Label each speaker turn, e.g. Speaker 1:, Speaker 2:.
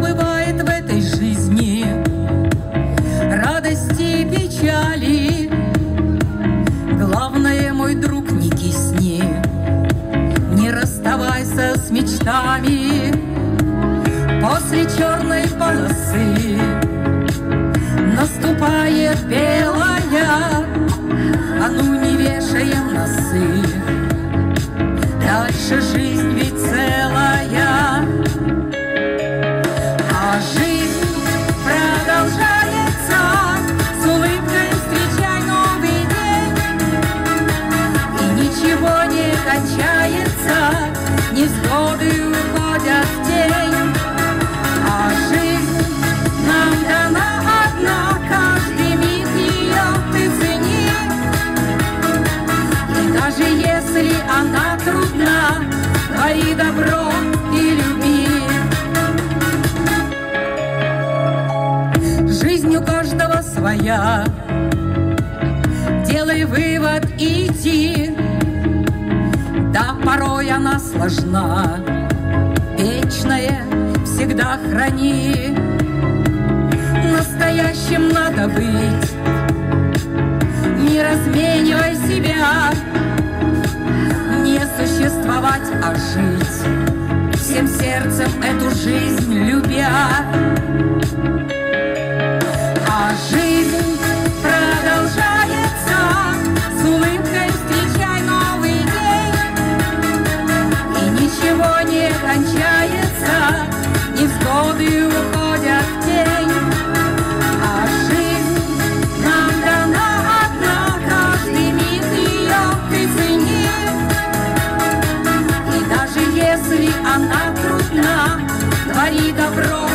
Speaker 1: бывает в этой жизни радости и печали. Главное, мой друг, не кисни, не расставайся с мечтами. После черной полосы наступает белая, а ну не вешаем носы. Дальше жизнь ведь целая, а жизнь продолжается. С улыбкой встречай новый день, и ничего не кончается, невзгоды уходят в тень. А жизнь нам дана одна, каждый миг ее ты цени. И даже если она трудна, твори добро и люби. Жизнь у каждого своя, делай вывод и иди. Да, порой она сложна, вечное всегда храни. Настоящим надо быть, не разменивай себя, не существовать, а жить, всем сердцем эту жизнь любя. А жизнь продолжается, с улыбкой встречай новый день, и ничего не кончается, невзгоды уходят в тень. А жизнь нам дана одна, каждый миг ее ты цени. И даже если она трудна, твори добро